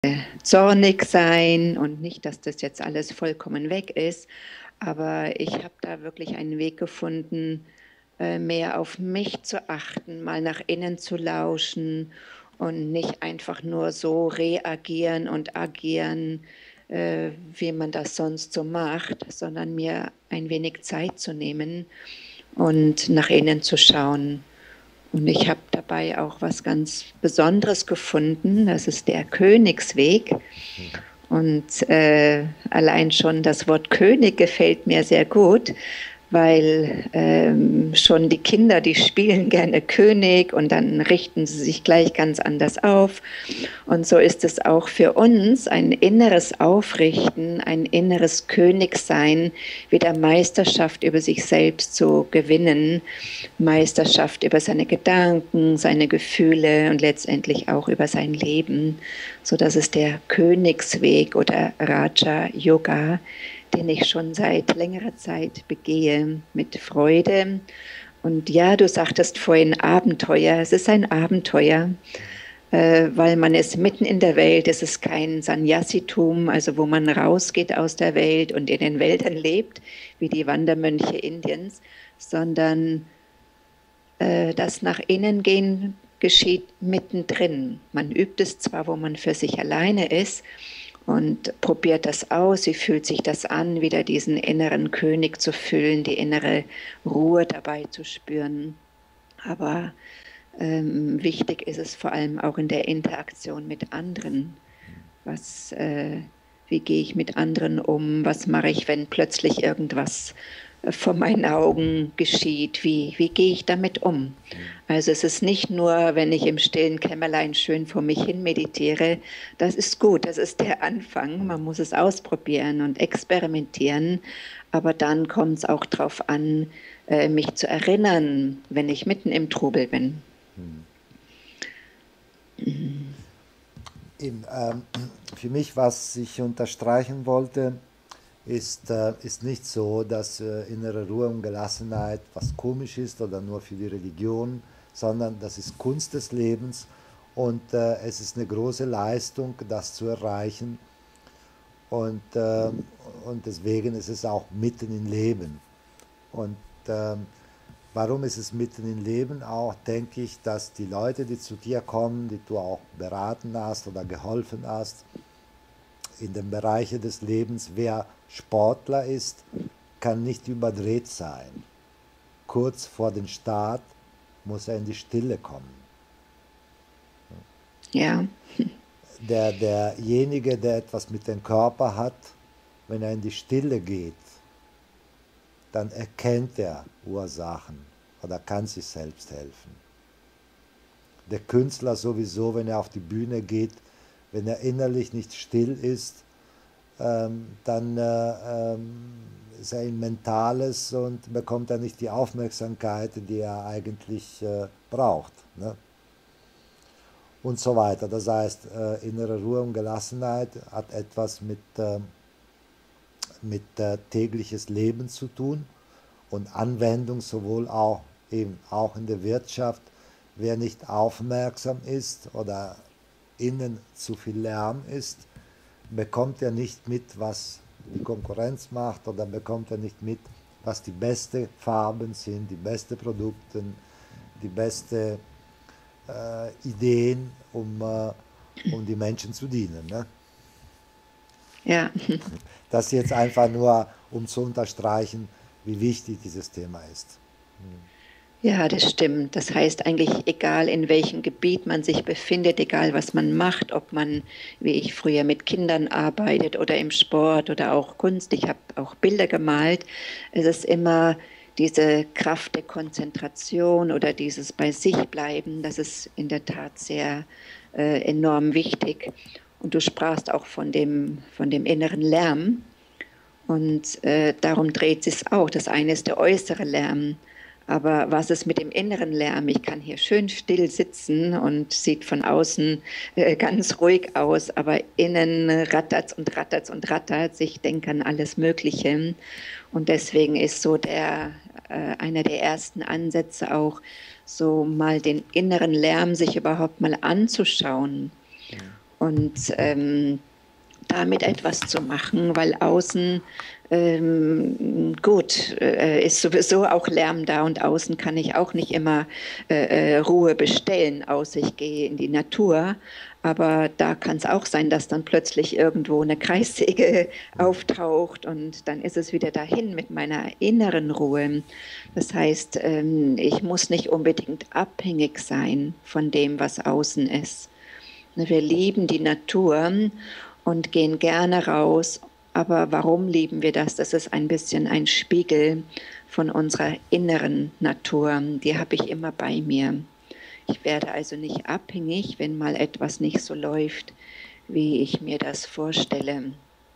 zornig sein und nicht, dass das jetzt alles vollkommen weg ist, aber ich habe da wirklich einen Weg gefunden, mehr auf mich zu achten, mal nach innen zu lauschen und nicht einfach nur so reagieren und agieren, wie man das sonst so macht, sondern mir ein wenig Zeit zu nehmen und nach innen zu schauen. Und ich habe dabei auch was ganz Besonderes gefunden, das ist der Königsweg. Und allein schon das Wort König gefällt mir sehr gut, weil schon die Kinder, die spielen gerne König und dann richten sie sich gleich ganz anders auf. Und so ist es auch für uns ein inneres Aufrichten, ein inneres Königsein, wieder Meisterschaft über sich selbst zu gewinnen, Meisterschaft über seine Gedanken, seine Gefühle und letztendlich auch über sein Leben. So, das ist der Königsweg oder Raja Yoga, den ich schon seit längerer Zeit begehe, mit Freude. Und ja, du sagtest vorhin Abenteuer. Es ist ein Abenteuer, weil man ist mitten in der Welt. Es ist kein Sannyasitum, also wo man rausgeht aus der Welt und in den Wäldern lebt, wie die Wandermönche Indiens, sondern das nach innen gehen geschieht mittendrin. Man übt es zwar, wo man für sich alleine ist, und probiert das aus, wie fühlt sich das an, wieder diesen inneren König zu fühlen, die innere Ruhe dabei zu spüren. Aber wichtig ist es vor allem auch in der Interaktion mit anderen. Wie gehe ich mit anderen um? Was mache ich, wenn plötzlich irgendwas vor meinen Augen geschieht? Wie gehe ich damit um? Also es ist nicht nur, wenn ich im stillen Kämmerlein schön vor mich hin meditiere, das ist gut, das ist der Anfang, man muss es ausprobieren und experimentieren, aber dann kommt es auch darauf an, mich zu erinnern, wenn ich mitten im Trubel bin. Für mich, was ich unterstreichen wollte, ist nicht so, dass innere Ruhe und Gelassenheit was komisch ist oder nur für die Religion, sondern das ist Kunst des Lebens und es ist eine große Leistung, das zu erreichen und deswegen ist es auch mitten im Leben. Und warum ist es mitten im Leben? Auch denke ich, dass die Leute, die zu dir kommen, die du auch beraten hast oder geholfen hast, in den Bereichen des Lebens, wer Sportler ist, kann nicht überdreht sein. Kurz vor dem Start muss er in die Stille kommen. Ja. Derjenige, der etwas mit dem Körper hat, wenn er in die Stille geht, dann erkennt er Ursachen oder kann sich selbst helfen. Der Künstler sowieso, wenn er auf die Bühne geht, wenn er innerlich nicht still ist, dann ist er ein Mentales und bekommt er nicht die Aufmerksamkeit, die er eigentlich braucht. Ne? Und so weiter. Das heißt, innere Ruhe und Gelassenheit hat etwas mit tägliches Leben zu tun und Anwendung sowohl auch, eben auch in der Wirtschaft. Wer nicht aufmerksam ist oder innen zu viel Lärm ist, bekommt er nicht mit, was die Konkurrenz macht oder bekommt er nicht mit, was die besten Farben sind, die besten Produkte, die besten Ideen, um die Menschen zu dienen. Ne? Ja. Das jetzt einfach nur, um zu unterstreichen, wie wichtig dieses Thema ist. Ja, das stimmt. Das heißt eigentlich, egal in welchem Gebiet man sich befindet, egal was man macht, ob man, wie ich früher, mit Kindern arbeitet oder im Sport oder auch Kunst, ich habe auch Bilder gemalt, es ist immer diese Kraft der Konzentration oder dieses bei sich bleiben, das ist in der Tat sehr enorm wichtig. Und du sprachst auch von dem inneren Lärm und darum dreht es sich auch. Das eine ist der äußere Lärm. Aber was ist mit dem inneren Lärm? Ich kann hier schön still sitzen und sieht von außen ganz ruhig aus, aber innen rattert's und rattert's und rattert's. Ich denke an alles Mögliche. Und deswegen ist so einer der ersten Ansätze auch, so mal den inneren Lärm sich überhaupt mal anzuschauen und damit etwas zu machen, weil außen gut, ist sowieso auch Lärm da und außen kann ich auch nicht immer Ruhe bestellen, außer ich gehe in die Natur. Aber da kann es auch sein, dass dann plötzlich irgendwo eine Kreissäge auftaucht und dann ist es wieder dahin mit meiner inneren Ruhe. Das heißt, ich muss nicht unbedingt abhängig sein von dem, was außen ist. Wir lieben die Natur und gehen gerne raus. Aber warum lieben wir das? Das ist ein bisschen ein Spiegel von unserer inneren Natur. Die habe ich immer bei mir. Ich werde also nicht abhängig, wenn mal etwas nicht so läuft, wie ich mir das vorstelle.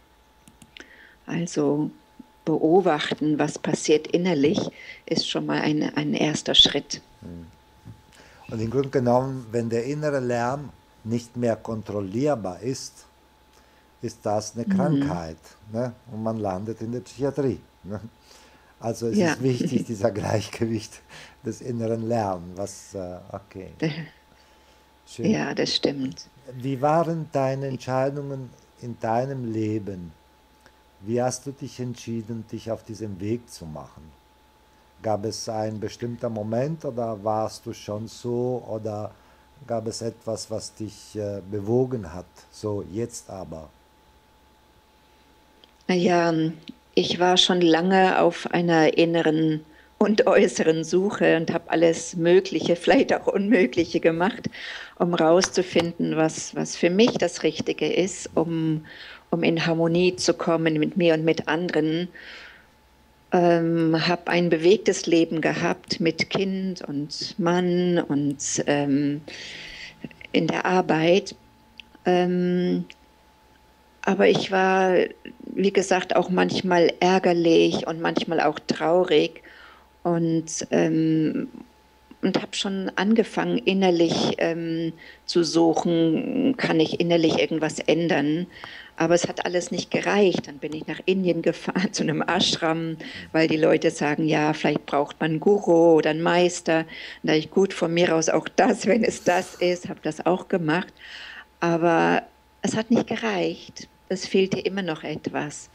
Also beobachten, was passiert innerlich, ist schon mal ein erster Schritt. Und im Grunde genommen, wenn der innere Lärm nicht mehr kontrollierbar ist das eine Krankheit, ne? Und man landet in der Psychiatrie. Ne? Also es ist wichtig, dieser Gleichgewicht des inneren Lärms. Okay. Schön. Ja, das stimmt. Wie waren deine Entscheidungen in deinem Leben? Wie hast du dich entschieden, dich auf diesem Weg zu machen? Gab es einen bestimmten Moment oder warst du schon so oder gab es etwas, was dich bewogen hat? So, jetzt aber. Naja, ich war schon lange auf einer inneren und äußeren Suche und habe alles Mögliche, vielleicht auch Unmögliche gemacht, um rauszufinden, was für mich das Richtige ist, um in Harmonie zu kommen mit mir und mit anderen. Habe ein bewegtes Leben gehabt mit Kind und Mann und in der Arbeit. Aber ich war, wie gesagt, auch manchmal ärgerlich und manchmal auch traurig und habe schon angefangen, innerlich zu suchen, kann ich innerlich irgendwas ändern. Aber es hat alles nicht gereicht. Dann bin ich nach Indien gefahren zu einem Ashram, weil die Leute sagen, ja, vielleicht braucht man einen Guru oder einen Meister. Da ich gut von mir aus auch das, wenn es das ist, habe das auch gemacht. Aber es hat nicht gereicht. Es fehlte immer noch etwas.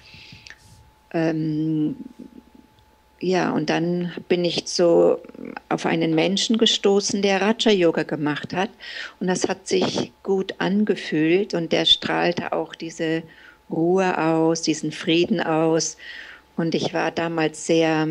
Ja, und dann bin ich so auf einen Menschen gestoßen, der Raja-Yoga gemacht hat. Und das hat sich gut angefühlt und der strahlte auch diese Ruhe aus, diesen Frieden aus. Und ich war damals sehr,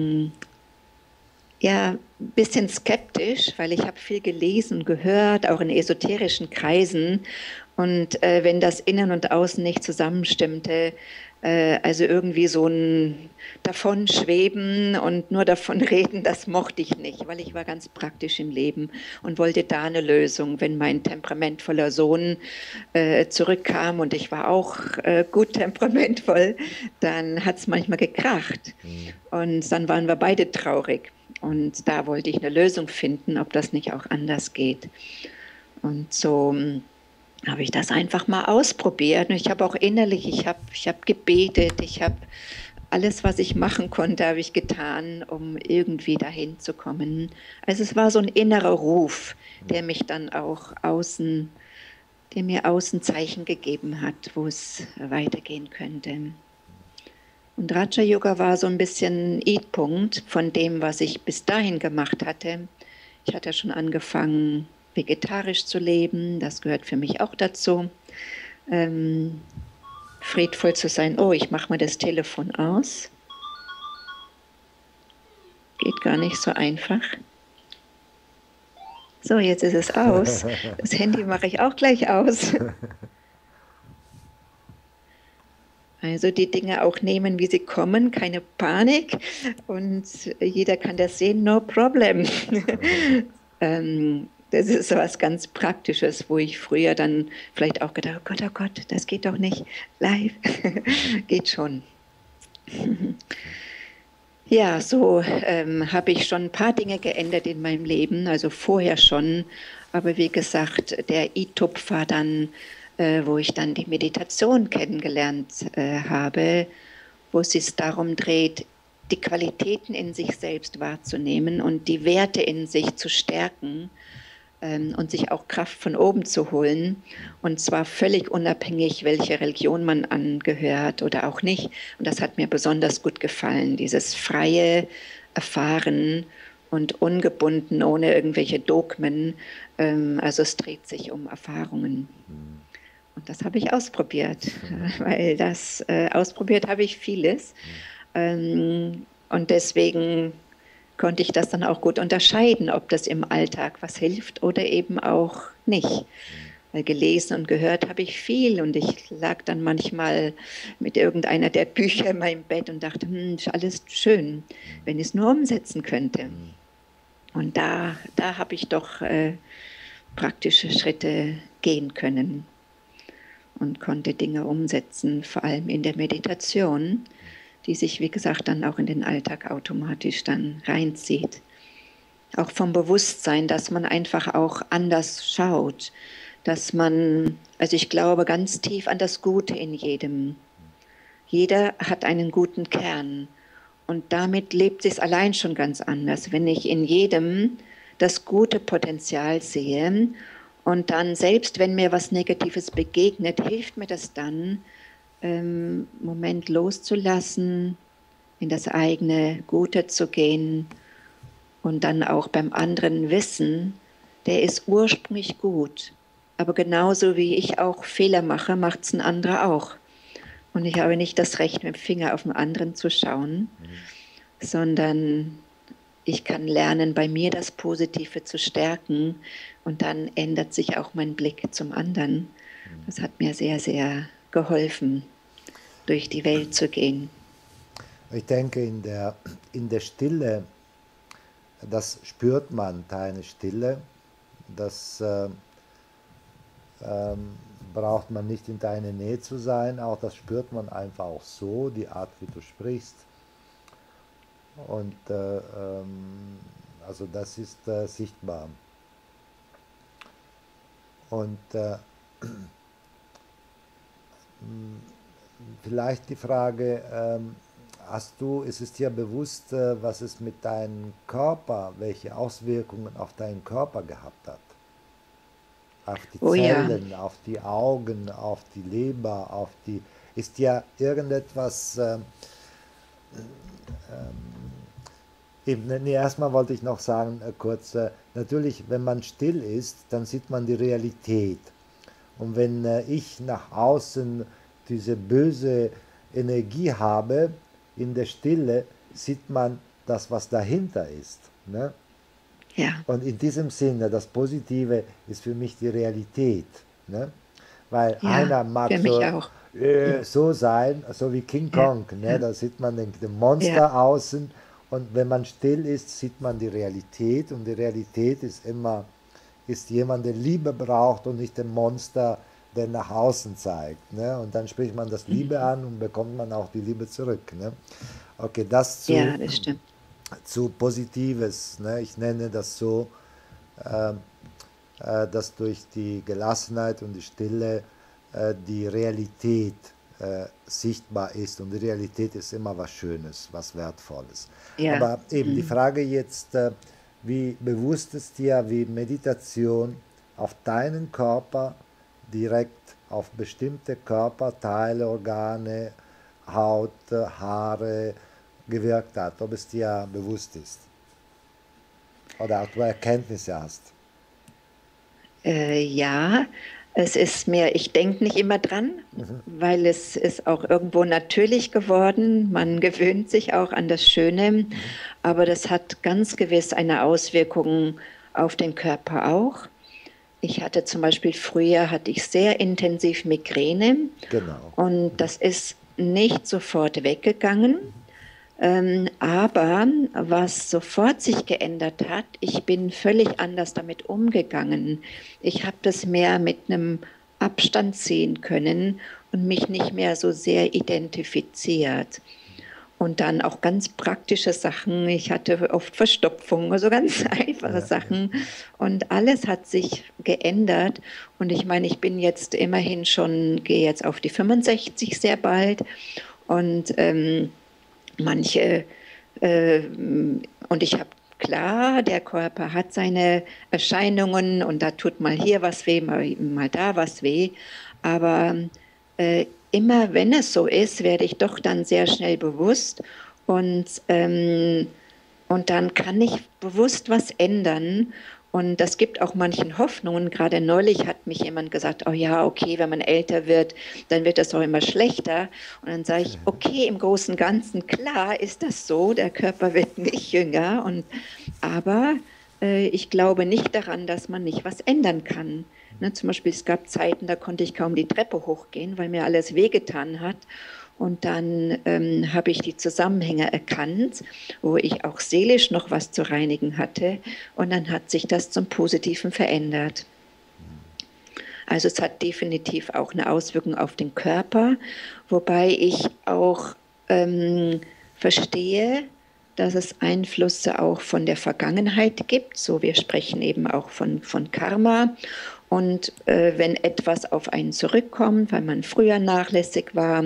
ja, ein bisschen skeptisch, weil ich habe viel gelesen und gehört, auch in esoterischen Kreisen. Und wenn das Innen und Außen nicht zusammenstimmte, also irgendwie so ein Davonschweben und nur davon reden, das mochte ich nicht, weil ich war ganz praktisch im Leben und wollte da eine Lösung. Wenn mein temperamentvoller Sohn zurückkam und ich war auch gut temperamentvoll, dann hat es manchmal gekracht. Und dann waren wir beide traurig. Und da wollte ich eine Lösung finden, ob das nicht auch anders geht. Und so habe ich das einfach mal ausprobiert. Und ich habe auch innerlich, ich hab gebetet, ich habe alles, was ich machen konnte, habe ich getan, um irgendwie dahin zu kommen. Also es war so ein innerer Ruf, der mich dann auch der mir Außenzeichen gegeben hat, wo es weitergehen könnte. Und Raja Yoga war so ein bisschen Eatpunkt von dem, was ich bis dahin gemacht hatte. Ich hatte schon angefangen, vegetarisch zu leben, das gehört für mich auch dazu. Friedvoll zu sein. Oh, ich mache mal das Telefon aus. Geht gar nicht so einfach. So, jetzt ist es aus. Das Handy mache ich auch gleich aus. Also die Dinge auch nehmen, wie sie kommen, keine Panik. Und jeder kann das sehen, no problem. Das ist so was ganz Praktisches, wo ich früher dann vielleicht auch gedacht habe, oh Gott, das geht doch nicht live. Geht schon. Ja, so habe ich schon ein paar Dinge geändert in meinem Leben, also vorher schon. Aber wie gesagt, der ITUP war dann, wo ich dann die Meditation kennengelernt habe, wo es sich darum dreht, die Qualitäten in sich selbst wahrzunehmen und die Werte in sich zu stärken. und sich auch Kraft von oben zu holen. Und zwar völlig unabhängig, welche Religion man angehört oder auch nicht. Und das hat mir besonders gut gefallen, dieses freie Erfahren und ungebunden, ohne irgendwelche Dogmen. Also es dreht sich um Erfahrungen. Und das habe ich ausprobiert, weil das ausprobiert habe ich vieles. Und deswegen konnte ich das dann auch gut unterscheiden, ob das im Alltag was hilft oder eben auch nicht. Weil gelesen und gehört habe ich viel und ich lag dann manchmal mit irgendeiner der Bücher in meinem Bett und dachte, ist alles schön, wenn ich es nur umsetzen könnte. Und da habe ich doch praktische Schritte gehen können und konnte Dinge umsetzen, vor allem in der Meditation, die sich, wie gesagt, dann auch in den Alltag automatisch dann reinzieht. Auch vom Bewusstsein, dass man einfach auch anders schaut, dass man, also ich glaube ganz tief an das Gute in jedem. Jeder hat einen guten Kern und damit lebt es allein schon ganz anders, wenn ich in jedem das gute Potenzial sehe und dann, selbst wenn mir was Negatives begegnet, hilft mir das dann, Moment loszulassen, in das eigene Gute zu gehen und dann auch beim anderen wissen, der ist ursprünglich gut. Aber genauso wie ich auch Fehler mache, macht es ein anderer auch. Und ich habe nicht das Recht, mit dem Finger auf den anderen zu schauen, sondern ich kann lernen, bei mir das Positive zu stärken und dann ändert sich auch mein Blick zum anderen. Das hat mir sehr, sehr geholfen, durch die Welt zu gehen. Ich denke, in der Stille, das spürt man, deine Stille, das braucht man nicht in deiner Nähe zu sein, auch das spürt man einfach auch so, die Art, wie du sprichst. Und also das ist sichtbar. Und vielleicht die Frage, ist es dir bewusst, was es mit deinem Körper, welche Auswirkungen auf deinen Körper gehabt hat? Auf die Zellen, ja, auf die Augen, auf die Leber, ist dir irgendetwas, erstmal wollte ich noch sagen, kurz, natürlich, wenn man still ist, dann sieht man die Realität. Und wenn ich nach außen diese böse Energie habe, in der Stille sieht man das, was dahinter ist. Ne? ja. Und in diesem Sinne, das Positive ist für mich die Realität. Ne? Weil Ja, einer mag für mich auch. so sein, so wie King Ja, Kong. Ne? ja, Da sieht man den ja, Monster außen und wenn man still ist, sieht man die Realität. Und die Realität ist immer, ist jemand, der Liebe braucht und nicht den Monster, der nach außen zeigt. Ne? Und dann spricht man das Liebe an und bekommt man auch die Liebe zurück. Ne? Okay, das ja, das stimmt. zu Positives. Ne? Ich nenne das so, dass durch die Gelassenheit und die Stille die Realität sichtbar ist. Und die Realität ist immer was Schönes, was Wertvolles. Ja, Aber eben die Frage jetzt, wie bewusst ist dir, wie Meditation auf deinen Körper direkt auf bestimmte Körperteile, Organe, Haut, Haare gewirkt hat, ob es dir bewusst ist oder ob du Erkenntnisse hast. ja, es ist mir, ich denke nicht immer dran, weil es ist auch irgendwo natürlich geworden. Man gewöhnt sich auch an das Schöne, aber das hat ganz gewiss eine Auswirkung auf den Körper auch. Ich hatte zum Beispiel früher, hatte ich sehr intensiv Migräne Genau. und das ist nicht sofort weggegangen. Aber was sofort sich geändert hat, ich bin völlig anders damit umgegangen. Ich habe das mehr mit einem Abstand sehen können und mich nicht mehr so sehr identifiziert. Und dann auch ganz praktische Sachen. Ich hatte oft Verstopfung, also ganz einfache Sachen. Und alles hat sich geändert. Und ich meine, ich bin jetzt immerhin schon, gehe jetzt auf die 65 sehr bald. Und manche, und ich habe klar, der Körper hat seine Erscheinungen und da tut mal hier was weh, mal da was weh. Aber immer wenn es so ist, werde ich doch dann sehr schnell bewusst und dann kann ich bewusst was ändern. Und das gibt auch manchen Hoffnungen. Gerade neulich hat mich jemand gesagt, oh ja, okay, wenn man älter wird, dann wird das auch immer schlechter. Und dann sage ich, okay, im Großen und Ganzen, klar ist das so, der Körper wird nicht jünger. Aber ich glaube nicht daran, dass man nicht was ändern kann. Ne, zum Beispiel, es gab Zeiten, da konnte ich kaum die Treppe hochgehen, weil mir alles wehgetan hat. Und dann habe ich die Zusammenhänge erkannt, wo ich auch seelisch noch was zu reinigen hatte. Und dann hat sich das zum Positiven verändert. Also es hat definitiv auch eine Auswirkung auf den Körper, wobei ich auch verstehe, dass es Einflüsse auch von der Vergangenheit gibt. So, wir sprechen eben auch von Karma. Und wenn etwas auf einen zurückkommt, weil man früher nachlässig war,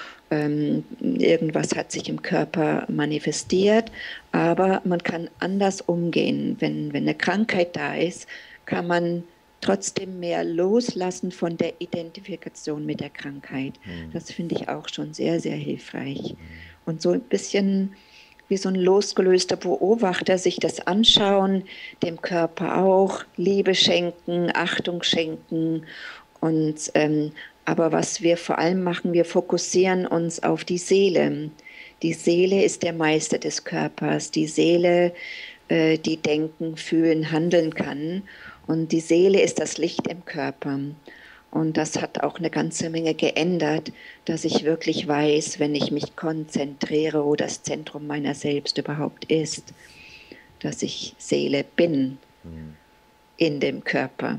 irgendwas hat sich im Körper manifestiert, aber man kann anders umgehen. Wenn eine Krankheit da ist, kann man trotzdem mehr loslassen von der Identifikation mit der Krankheit. Das finde ich auch schon sehr, sehr hilfreich. Und so ein bisschen wie so ein losgelöster Beobachter sich das anschauen, dem Körper auch Liebe schenken, Achtung schenken und aber was wir vor allem machen, wir fokussieren uns auf die Seele. Die Seele ist der Meister des Körpers. Die Seele, die denken, fühlen, handeln kann. Und die Seele ist das Licht im Körper. Und das hat auch eine ganze Menge geändert, dass ich wirklich weiß, wenn ich mich konzentriere, wo das Zentrum meiner selbst überhaupt ist, dass ich Seele bin in dem Körper.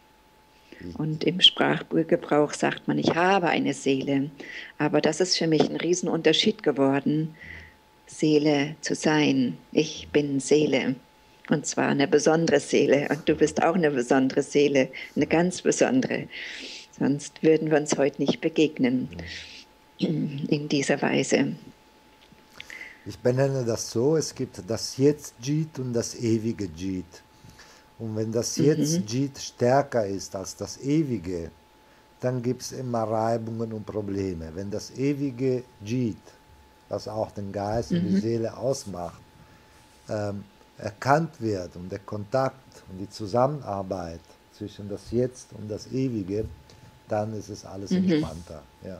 Und im Sprachgebrauch sagt man, ich habe eine Seele. Aber das ist für mich ein Riesenunterschied geworden, Seele zu sein. Ich bin Seele. Und zwar eine besondere Seele. Und du bist auch eine besondere Seele, eine ganz besondere. Sonst würden wir uns heute nicht begegnen in dieser Weise. Ich benenne das so, es gibt das Jetzt-Jit und das ewige Jit. Und wenn das Jetzt-Jit stärker ist als das Ewige, dann gibt es immer Reibungen und Probleme. Wenn das ewige Jit, was auch den Geist und die Seele ausmacht, erkannt wird und der Kontakt und die Zusammenarbeit zwischen das Jetzt und das Ewige, dann ist es alles entspannter. Ja.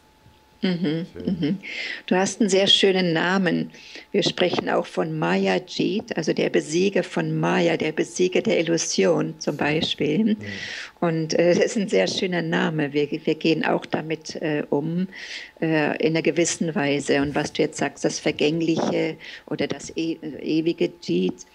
Du hast einen sehr schönen Namen. Wir sprechen auch von Maya-Jit, also der Besieger von Maya, der Besieger der Illusion zum Beispiel. Und das ist ein sehr schöner Name. Wir gehen auch damit um, in einer gewissen Weise. Und was du jetzt sagst, das Vergängliche oder das ewige Jit,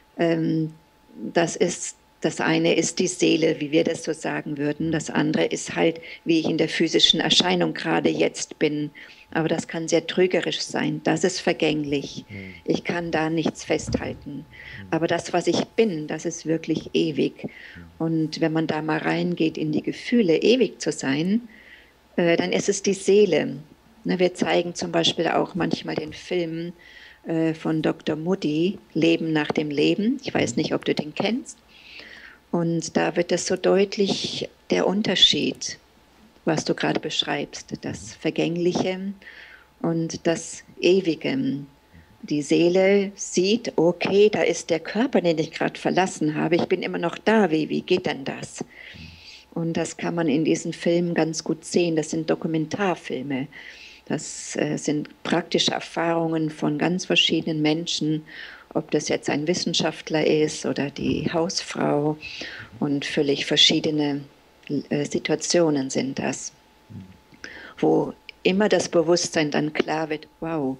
das eine ist die Seele, wie wir das so sagen würden. Das andere ist halt, wie ich in der physischen Erscheinung gerade jetzt bin. Aber das kann sehr trügerisch sein. Das ist vergänglich. Ich kann da nichts festhalten. Aber das, was ich bin, das ist wirklich ewig. Und wenn man da mal reingeht in die Gefühle, ewig zu sein, dann ist es die Seele. Wir zeigen zum Beispiel auch manchmal den Film von Dr. Moody, Leben nach dem Leben. Ich weiß nicht, ob du den kennst. Und da wird es so deutlich, der Unterschied, was du gerade beschreibst, das Vergängliche und das Ewige. Die Seele sieht, okay, da ist der Körper, den ich gerade verlassen habe, ich bin immer noch da, wie geht denn das? Und das kann man in diesen Filmen ganz gut sehen, das sind Dokumentarfilme. Das sind praktische Erfahrungen von ganz verschiedenen Menschen, ob das jetzt ein Wissenschaftler ist oder die Hausfrau, und völlig verschiedene Situationen sind das, wo immer das Bewusstsein dann klar wird, wow,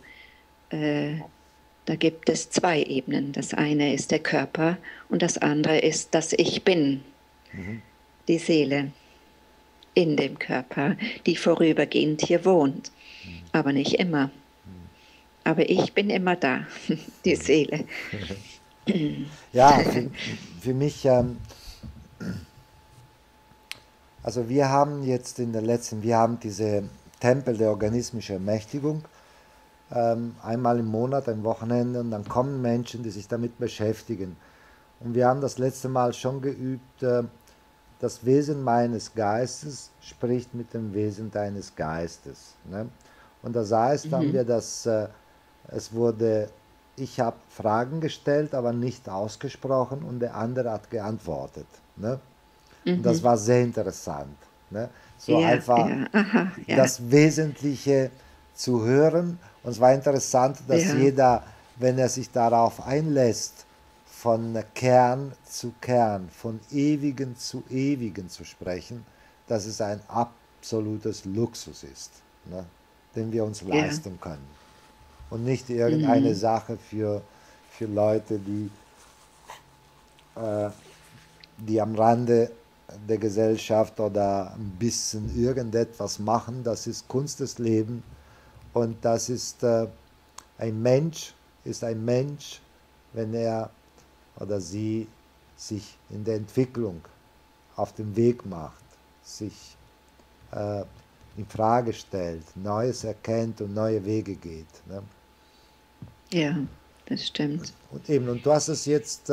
da gibt es zwei Ebenen. Das eine ist der Körper und das andere ist das Ich Bin, die Seele in dem Körper, die vorübergehend hier wohnt, aber nicht immer. Aber ich bin immer da, die Seele. Ja, für mich, also wir haben jetzt in der letzten, wir haben diese Tempel der organismischen Ermächtigung einmal im Monat, ein Wochenende, und dann kommen Menschen, die sich damit beschäftigen. Und wir haben das letzte Mal schon geübt, das Wesen meines Geistes spricht mit dem Wesen deines Geistes. Ne? Und das heißt, haben Mhm. wir das, es wurde, ich habe Fragen gestellt, aber nicht ausgesprochen, und der andere hat geantwortet. Ne? Und das Mhm. war sehr interessant. Ne? So Ja, einfach ja, aha, ja, das Wesentliche zu hören. Und es war interessant, dass ja, jeder, wenn er sich darauf einlässt, von Kern zu Kern, von Ewigen zu Ewigen zu sprechen, dass es ein absolutes Luxus ist, ne, den wir uns ja, leisten können. Und nicht irgendeine mhm. Sache für Leute, äh, die am Rande der Gesellschaft oder ein bisschen irgendetwas machen. Das ist Kunst des Lebens, und das ist ein Mensch, ist ein Mensch, wenn er oder sie sich in der Entwicklung auf den Weg macht, sich äh, in Frage stellt, Neues erkennt und neue Wege geht. Ne? Ja, das stimmt. Und du hast es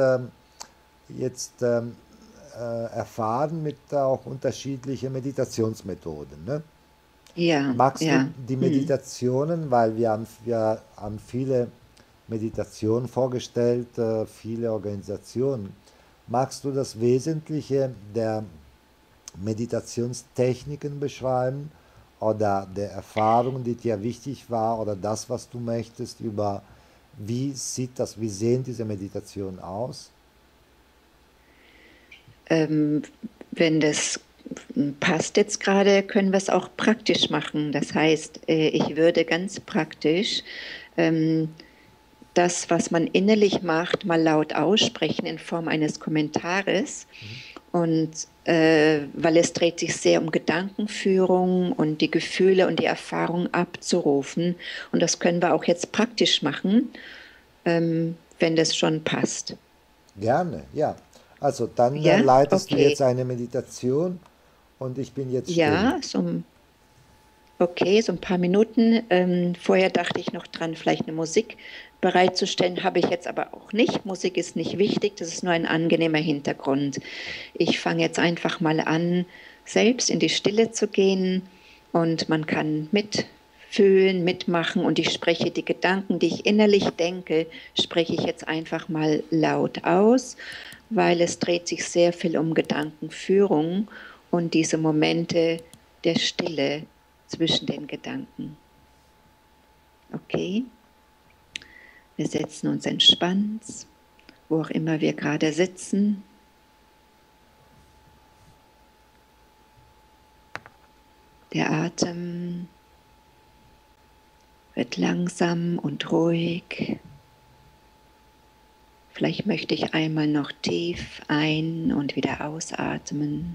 jetzt erfahren mit auch unterschiedlichen Meditationsmethoden. Ne? Ja, Magst du ja, die mhm. Meditationen, weil wir haben viele Meditationen vorgestellt, viele Organisationen. Magst du das Wesentliche der Meditationstechniken beschreiben oder der Erfahrung, die dir wichtig war, oder das, was du möchtest, über wie sehen diese Meditationen aus? Ähm, wenn das passt jetzt gerade, können wir es auch praktisch machen. Das heißt, ich würde ganz praktisch ähm, das, was man innerlich macht, mal laut aussprechen in Form eines Kommentares. Und weil es dreht sich sehr um Gedankenführung und die Gefühle und die Erfahrung abzurufen. Und das können wir auch jetzt praktisch machen, wenn das schon passt. Gerne, ja. Also dann Ja, leitest du okay. jetzt eine Meditation, und ich bin jetzt still. Ja, okay, so ein paar Minuten. Vorher dachte ich noch dran, vielleicht eine Musik bereitzustellen, habe ich jetzt aber auch nicht. Musik ist nicht wichtig, das ist nur ein angenehmer Hintergrund. Ich fange jetzt einfach mal an, selbst in die Stille zu gehen, und man kann mitfühlen, mitmachen, und ich spreche die Gedanken, die ich innerlich denke, spreche ich jetzt einfach mal laut aus, weil es dreht sich sehr viel um Gedankenführung und diese Momente der Stille zwischen den Gedanken. Okay, wir setzen uns entspannt, wo auch immer wir gerade sitzen. Der Atem wird langsam und ruhig. Vielleicht möchte ich einmal noch tief ein- und wieder ausatmen.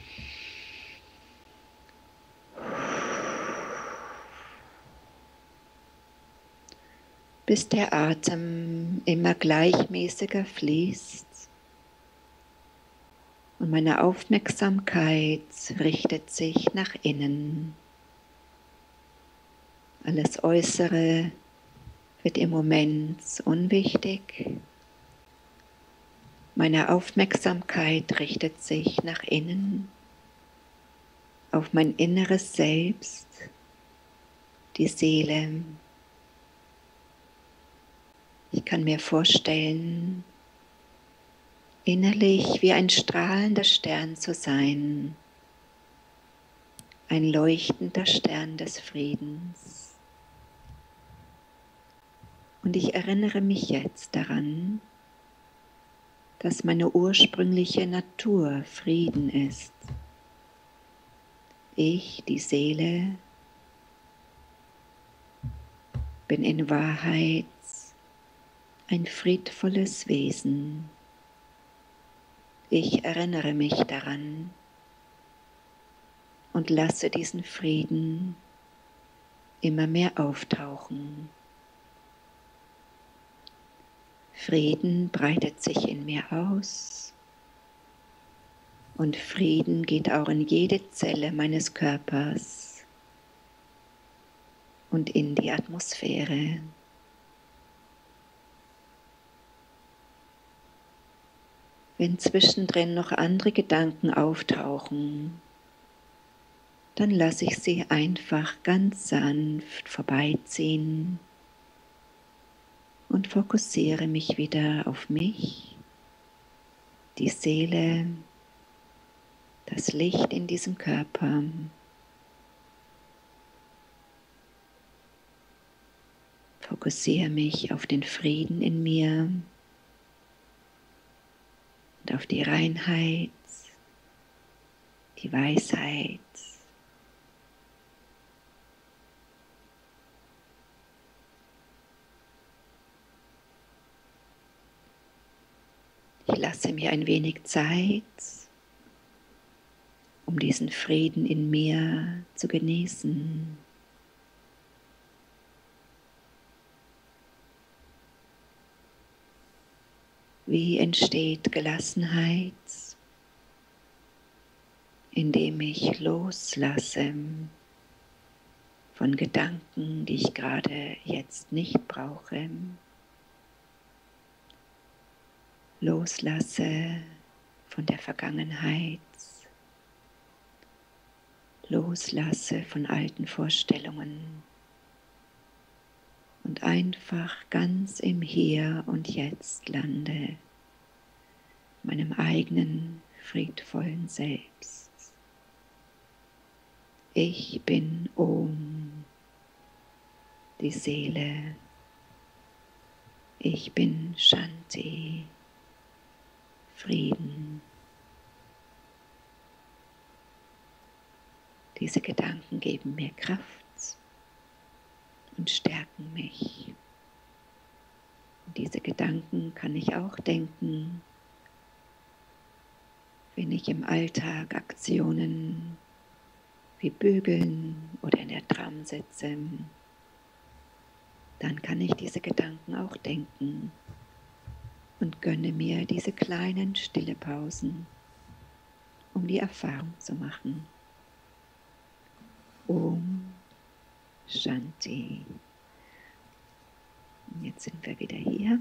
Bis der Atem immer gleichmäßiger fließt und meine Aufmerksamkeit richtet sich nach innen. Alles Äußere wird im Moment unwichtig. Meine Aufmerksamkeit richtet sich nach innen, auf mein inneres Selbst, die Seele. Ich kann mir vorstellen, innerlich wie ein strahlender Stern zu sein, ein leuchtender Stern des Friedens. Und ich erinnere mich jetzt daran, dass meine ursprüngliche Natur Frieden ist. Ich, die Seele, bin in Wahrheit ein friedvolles Wesen. Ich erinnere mich daran und lasse diesen Frieden immer mehr auftauchen. Frieden breitet sich in mir aus, und Frieden geht auch in jede Zelle meines Körpers. und in die Atmosphäre. Wenn zwischendrin noch andere Gedanken auftauchen, dann lasse ich sie einfach ganz sanft vorbeiziehen und fokussiere mich wieder auf mich, die Seele, das Licht in diesem Körper. Fokussiere mich auf den Frieden in mir und auf die Reinheit, die Weisheit. Ich lasse mir ein wenig Zeit, um diesen Frieden in mir zu genießen. Wie entsteht Gelassenheit, indem ich loslasse von Gedanken, die ich gerade jetzt nicht brauche. Loslasse von der Vergangenheit, loslasse von alten Vorstellungen und einfach ganz im Hier und Jetzt lande, meinem eigenen friedvollen Selbst. Ich bin Om, die Seele. Ich bin Shanti, Frieden. Diese Gedanken geben mir Kraft und stärken mich. Und diese Gedanken kann ich auch denken, wenn ich im Alltag Aktionen wie Bügeln oder in der Tram sitze. Dann kann ich diese Gedanken auch denken und gönne mir diese kleinen stille Pausen, um die Erfahrung zu machen. Om Shanti. Und jetzt sind wir wieder hier.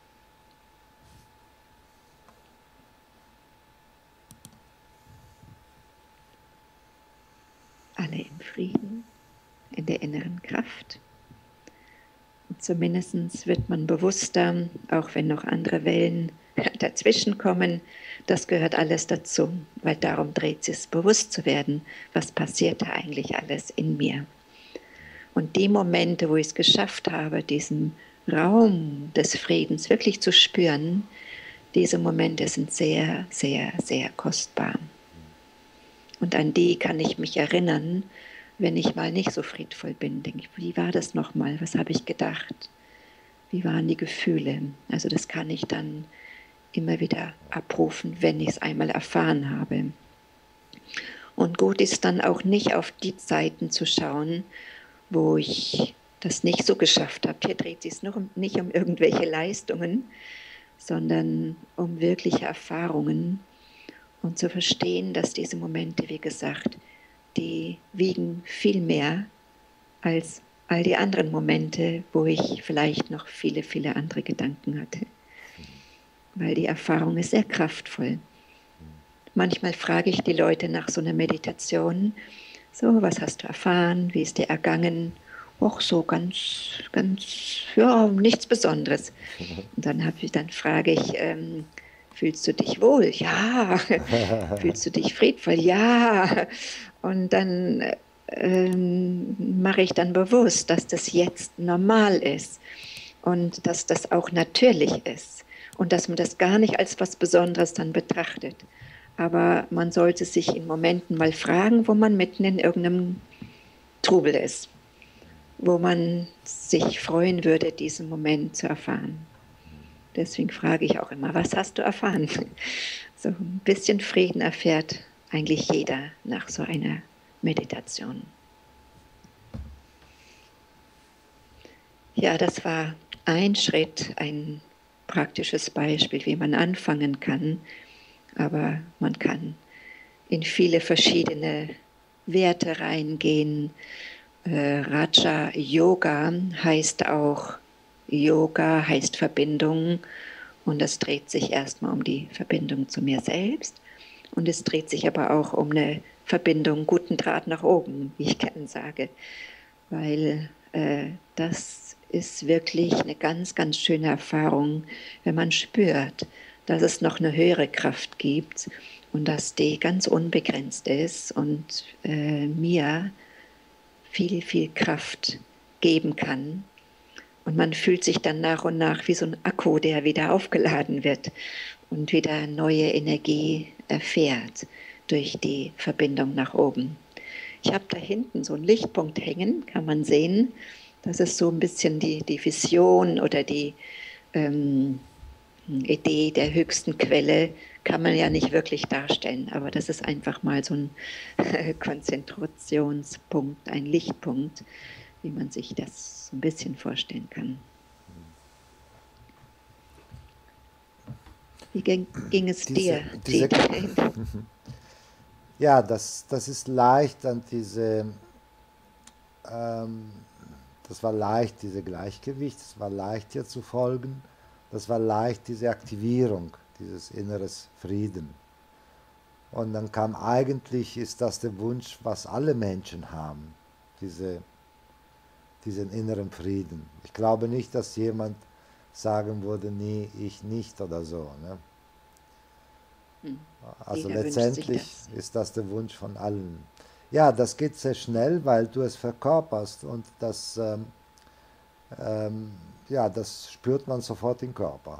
Alle im Frieden, in der inneren Kraft. Und zumindest wird man bewusster, auch wenn noch andere Wellen dazwischen kommen. Das gehört alles dazu, weil darum dreht es, bewusst zu werden, was passiert da eigentlich alles in mir. Und die Momente, wo ich es geschafft habe, diesen Raum des Friedens wirklich zu spüren, diese Momente sind sehr, sehr, sehr kostbar. Und an die kann ich mich erinnern, wenn ich mal nicht so friedvoll bin. Denke ich, wie war das nochmal? Was habe ich gedacht? Wie waren die Gefühle? Also das kann ich dann immer wieder abrufen, wenn ich es einmal erfahren habe. Und gut ist dann auch nicht auf die Zeiten zu schauen, wo ich das nicht so geschafft habe. Hier dreht es sich nicht um irgendwelche Leistungen, sondern um wirkliche Erfahrungen und zu verstehen, dass diese Momente, wie gesagt, die wiegen viel mehr als all die anderen Momente, wo ich vielleicht noch viele, viele andere Gedanken hatte. Weil die Erfahrung ist sehr kraftvoll. Manchmal frage ich die Leute nach so einer Meditation, so, was hast du erfahren, wie ist dir ergangen? Och, so ganz, ja, nichts Besonderes. Und dann frage ich, fühlst du dich wohl? Ja. Fühlst du dich friedvoll? Ja. Und dann mache ich dann bewusst, dass das jetzt normal ist und dass das auch natürlich ist und dass man das gar nicht als was Besonderes dann betrachtet. Aber man sollte sich in Momenten mal fragen, wo man mitten in irgendeinem Trubel ist, wo man sich freuen würde, diesen Moment zu erfahren. Deswegen frage ich auch immer, was hast du erfahren? So ein bisschen Frieden erfährt eigentlich jeder nach so einer Meditation. Ja, das war ein Schritt, ein praktisches Beispiel, wie man anfangen kann. Aber man kann in viele verschiedene Werte reingehen, Raja Yoga heißt auch, Yoga heißt Verbindung und es dreht sich erstmal um die Verbindung zu mir selbst und es dreht sich aber auch um eine Verbindung, guten Draht nach oben, wie ich gerne sage, weil das ist wirklich eine ganz, ganz schöne Erfahrung, wenn man spürt, dass es noch eine höhere Kraft gibt und dass die ganz unbegrenzt ist und mir viel, viel Kraft geben kann. Und man fühlt sich dann nach und nach wie so ein Akku, der wieder aufgeladen wird und wieder neue Energie erfährt durch die Verbindung nach oben. Ich habe da hinten so einen Lichtpunkt hängen, kann man sehen. Das ist so ein bisschen die Vision oder die Idee der höchsten Quelle, kann man ja nicht wirklich darstellen, aber das ist einfach mal so ein Konzentrationspunkt, ein Lichtpunkt, wie man sich das so ein bisschen vorstellen kann. Wie ging es dir? Ja, das ist leicht an das war leicht, diese Gleichgewicht, es war leicht hier zu folgen, das war leicht, diese Aktivierung, dieses inneres Frieden. Und dann kam eigentlich, ist das der Wunsch, was alle Menschen haben, diesen inneren Frieden. Ich glaube nicht, dass jemand sagen würde, nee, ich nicht oder so. Ne? Also Jeder letztendlich ist das der Wunsch von allen. Ja, das geht sehr schnell, weil du es verkörperst und ja, das spürt man sofort im Körper.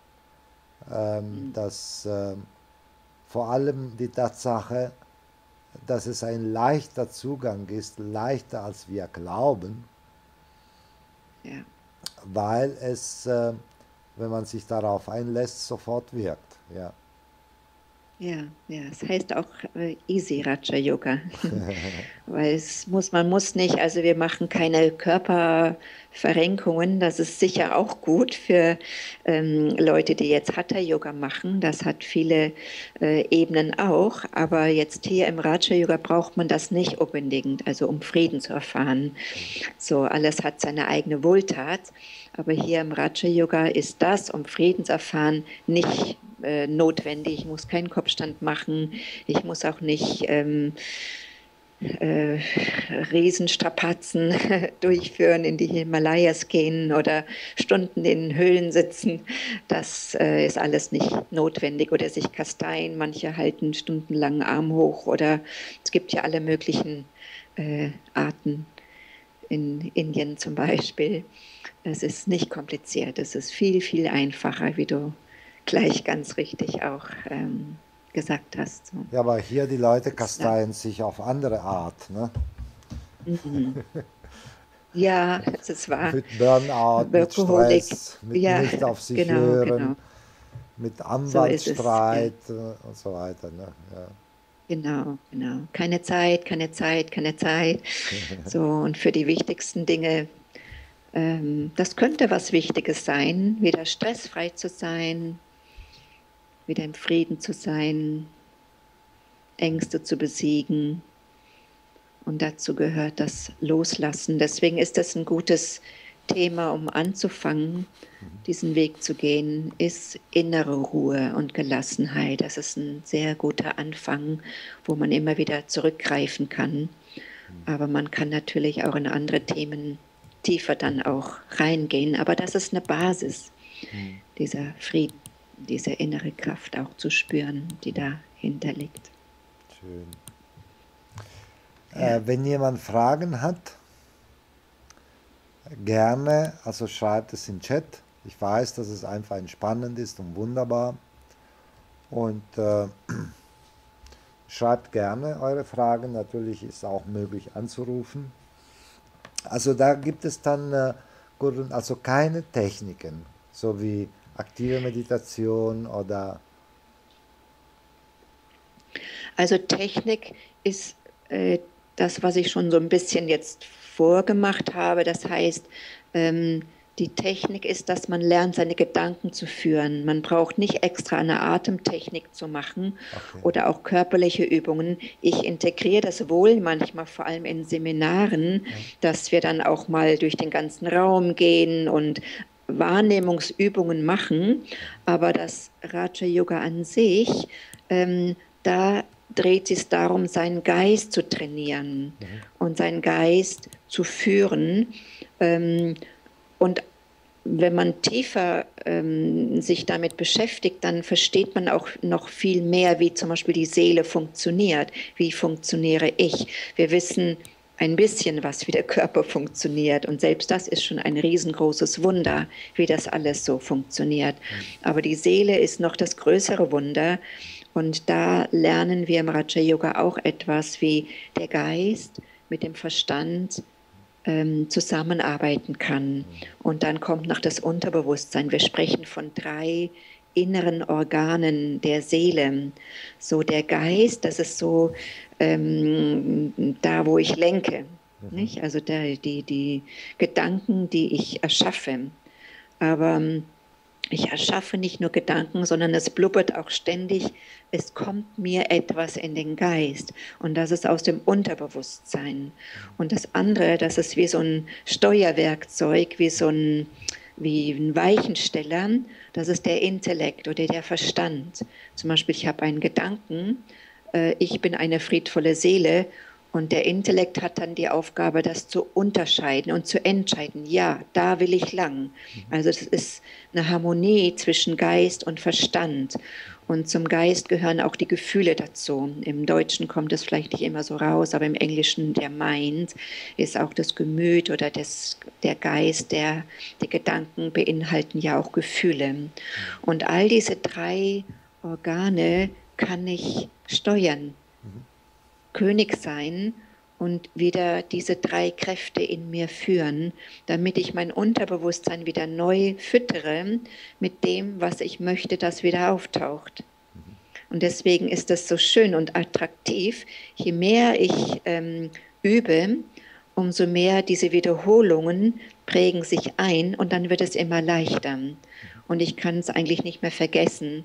Vor allem die Tatsache, dass es ein leichter Zugang ist, leichter als wir glauben, ja. weil es, wenn man sich darauf einlässt, sofort wirkt. Ja. Ja, es heißt auch Easy Raja Yoga, weil man muss nicht, also wir machen keine Körperverrenkungen, das ist sicher auch gut für Leute, die jetzt Hatha Yoga machen, das hat viele Ebenen auch, aber jetzt hier im Raja Yoga braucht man das nicht unbedingt, also um Frieden zu erfahren. So, alles hat seine eigene Wohltat, aber hier im Raja Yoga ist das, um Frieden zu erfahren, nicht notwendig. Ich muss keinen Kopfstand machen. Ich muss auch nicht Riesenstrapazen durchführen, in die Himalayas gehen oder Stunden in Höhlen sitzen. Das ist alles nicht notwendig. Oder sich kasteien. Manche halten stundenlang Arm hoch. Oder es gibt ja alle möglichen Arten. In Indien zum Beispiel. Es ist nicht kompliziert. Es ist viel, viel einfacher, wie du gleich ganz richtig auch gesagt hast. So. Ja, aber hier die Leute kasteien sich auf andere Art. Ne? Mhm. Ja, es war mit Burnout, mit Stress, mit ja, nicht auf sich genau, hören, genau. mit So ist es, Anwaltsstreit ja. Und so weiter. Ne? Ja. Genau, genau. Keine Zeit, keine Zeit, keine Zeit. So, und für die wichtigsten Dinge, das könnte was Wichtiges sein, wieder stressfrei zu sein, wieder im Frieden zu sein, Ängste zu besiegen. Und dazu gehört das Loslassen. Deswegen ist das ein gutes Thema, um anzufangen, diesen Weg zu gehen, ist innere Ruhe und Gelassenheit. Das ist ein sehr guter Anfang, wo man immer wieder zurückgreifen kann. Aber man kann natürlich auch in andere Themen tiefer dann auch reingehen. Aber das ist eine Basis, dieser Frieden, diese innere Kraft auch zu spüren, die dahinter liegt. Schön. Ja. Wenn jemand Fragen hat, gerne, also schreibt es in den Chat. Ich weiß, dass es einfach entspannend ist und wunderbar. Und schreibt gerne eure Fragen. Natürlich ist auch möglich anzurufen. Also da gibt es dann also keine Techniken, so wie aktive Meditation oder... Also Technik ist das, was ich schon so ein bisschen jetzt vorgemacht habe. Das heißt, Die Technik ist, dass man lernt, seine Gedanken zu führen. Man braucht nicht extra eine Atemtechnik zu machen oder auch körperliche Übungen. Ich integriere das wohl manchmal, vor allem in Seminaren, dass wir dann auch mal durch den ganzen Raum gehen und Wahrnehmungsübungen machen. Aber das Raja Yoga an sich, da dreht es darum, seinen Geist zu trainieren und seinen Geist zu führen. Und wenn man tiefer sich damit beschäftigt, dann versteht man auch noch viel mehr, wie zum Beispiel die Seele funktioniert. Wie funktioniere ich? Wir wissen ein bisschen was, wie der Körper funktioniert. Und selbst das ist schon ein riesengroßes Wunder, wie das alles so funktioniert. Aber die Seele ist noch das größere Wunder. Und da lernen wir im Raja Yoga auch etwas, wie der Geist mit dem Verstand zusammenarbeiten kann. Und dann kommt noch das Unterbewusstsein. Wir sprechen von 3 inneren Organen der Seele. So der Geist, das ist so da, wo ich lenke. Nicht? Also die Gedanken, die ich erschaffe. Aber ich erschaffe nicht nur Gedanken, sondern es blubbert auch ständig. Es kommt mir etwas in den Geist. Und das ist aus dem Unterbewusstsein. Und das andere, das ist wie so ein Steuerwerkzeug, wie ein Weichensteller. Das ist der Intellekt oder der Verstand. Zum Beispiel, ich habe einen Gedanken, ich bin eine friedvolle Seele. Und der Intellekt hat dann die Aufgabe, das zu unterscheiden und zu entscheiden. Ja, da will ich lang. Also das ist eine Harmonie zwischen Geist und Verstand. Und zum Geist gehören auch die Gefühle dazu. Im Deutschen kommt es vielleicht nicht immer so raus, aber im Englischen der Mind ist auch das Gemüt oder der Geist, die Gedanken beinhalten ja auch Gefühle. Und all diese 3 Organe kann ich steuern. König sein und wieder diese 3 Kräfte in mir führen, damit ich mein Unterbewusstsein wieder neu füttere mit dem, was ich möchte, das wieder auftaucht. Und deswegen ist das so schön und attraktiv. Je mehr ich übe, umso mehr diese Wiederholungen prägen sich ein und dann wird es immer leichter. Und ich kann es eigentlich nicht mehr vergessen.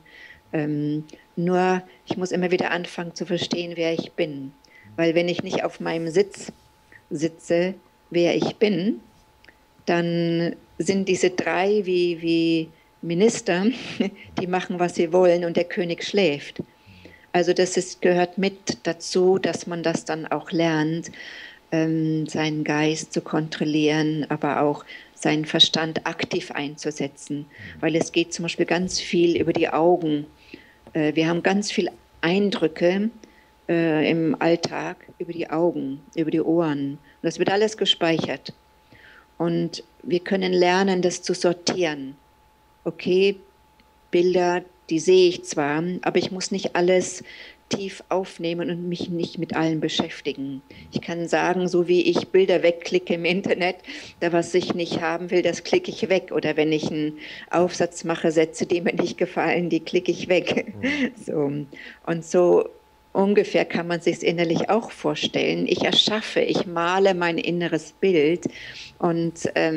Nur ich muss immer wieder anfangen zu verstehen, wer ich bin. Weil wenn ich nicht auf meinem Sitz sitze, wer ich bin, dann sind diese 3 wie Minister, die machen, was sie wollen und der König schläft. Also gehört mit dazu, dass man das dann auch lernt, seinen Geist zu kontrollieren, aber auch seinen Verstand aktiv einzusetzen. Weil es geht zum Beispiel ganz viel über die Augen. Wir haben ganz viele Eindrücke im Alltag über die Augen, über die Ohren. Und das wird alles gespeichert. Und wir können lernen, das zu sortieren. Okay, Bilder, die sehe ich zwar, aber ich muss nicht alles tief aufnehmen und mich nicht mit allem beschäftigen. Ich kann sagen, so wie ich Bilder wegklicke im Internet, da was ich nicht haben will, das klicke ich weg. Oder wenn ich einen Aufsatz mache, Sätze, die mir nicht gefallen, die klicke ich weg. So. Und so ungefähr kann man sich es innerlich auch vorstellen. Ich male mein inneres Bild und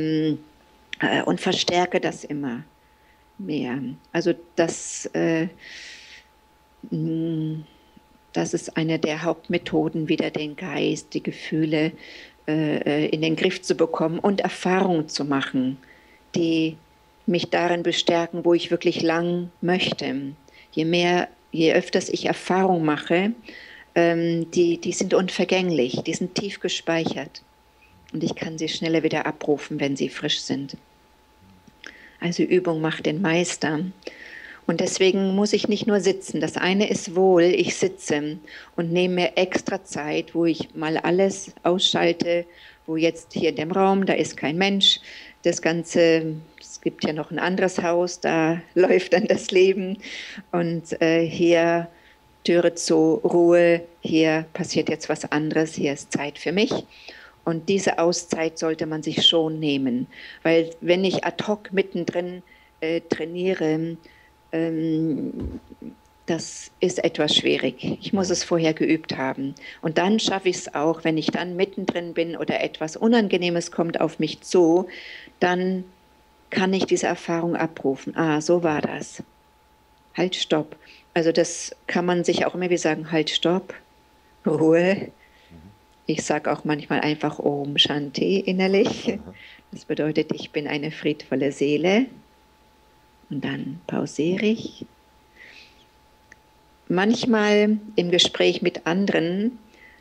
verstärke das immer mehr. Also das ist eine der Hauptmethoden, wieder den Geist, die Gefühle in den Griff zu bekommen und Erfahrungen zu machen, die mich darin bestärken, wo ich wirklich lang möchte. Je öfters ich Erfahrung mache, die sind unvergänglich, die sind tief gespeichert. Und ich kann sie schneller wieder abrufen, wenn sie frisch sind. Also Übung macht den Meister. Und deswegen muss ich nicht nur sitzen. Das eine ist wohl, ich sitze und nehme mir extra Zeit, wo ich mal alles ausschalte, wo jetzt hier in dem Raum, da ist kein Mensch. Das Ganze, es gibt ja noch ein anderes Haus, da läuft dann das Leben. Und hier Türe zu, Ruhe, hier passiert jetzt was anderes, hier ist Zeit für mich. Und diese Auszeit sollte man sich schon nehmen. Weil wenn ich ad hoc mittendrin trainiere, das ist etwas schwierig. Ich muss es vorher geübt haben. Und dann schaffe ich es auch, wenn ich dann mittendrin bin oder etwas Unangenehmes kommt auf mich zu, dann kann ich diese Erfahrung abrufen. Ah, so war das. Halt, stopp. Also das kann man sich auch immer wieder sagen, halt, stopp, Ruhe. Ich sage auch manchmal einfach Om Shanti innerlich. Das bedeutet, ich bin eine friedvolle Seele. Und dann pausiere ich. Manchmal im Gespräch mit anderen